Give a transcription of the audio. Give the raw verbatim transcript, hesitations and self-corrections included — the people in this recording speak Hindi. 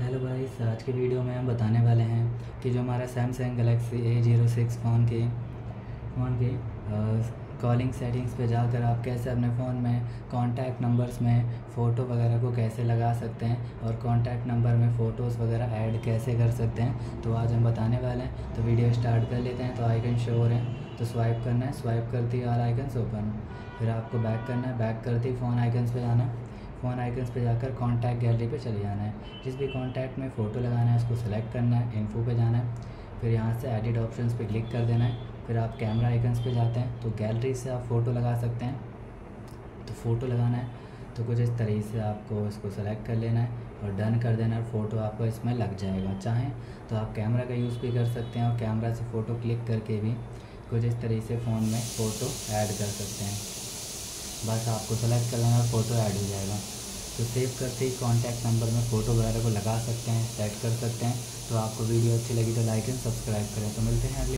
हेलो गाइस, आज की वीडियो में हम बताने वाले हैं कि जो हमारा Samsung Galaxy A zero six phone की फ़ोन की कॉलिंग सेटिंग्स पे जाकर आप कैसे अपने फ़ोन में कॉन्टैक्ट नंबर्स में फ़ोटो वगैरह को कैसे लगा सकते हैं और कॉन्टैक्ट नंबर में फ़ोटोज़ वगैरह ऐड कैसे कर सकते हैं। तो आज हम बताने वाले हैं, तो वीडियो स्टार्ट कर लेते हैं। तो आइकन शो हो रहे हैं, तो स्वाइप करना है। स्वाइप करते ही ऑल आइकन्स ओपन, फिर आपको बैक करना है। बैक करते ही फ़ोन आइकन्स पे जाना है। फ़ोन आइकन्स पे जाकर कॉन्टैक्ट गैलरी पे चले जाना है। जिस भी कॉन्टैक्ट में फ़ोटो लगाना है उसको सेलेक्ट करना है, इन्फो पे जाना है, फिर यहाँ से एडिट ऑप्शंस पे क्लिक कर देना है। फिर आप कैमरा आइकन्स पे जाते हैं, तो गैलरी से आप फ़ोटो लगा सकते हैं। तो फ़ोटो लगाना है तो कुछ इस तरीके से आपको इसको सेलेक्ट कर लेना है और डन कर देना है। फ़ोटो आपको इसमें लग जाएगा। चाहें तो आप कैमरा का यूज़ भी कर सकते हैं और कैमरा से फ़ोटो क्लिक करके भी कुछ इस तरीके से फ़ोन में फ़ोटो ऐड कर सकते हैं। बस आपको सेलेक्ट कर लेना और फ़ोटो ऐड हो जाएगा। तो सेव करते ही कॉन्टैक्ट नंबर में फ़ोटो वगैरह को लगा सकते हैं, सेट कर सकते हैं। तो आपको वीडियो अच्छी लगी तो लाइक एंड सब्सक्राइब करें। तो मिलते हैं अगले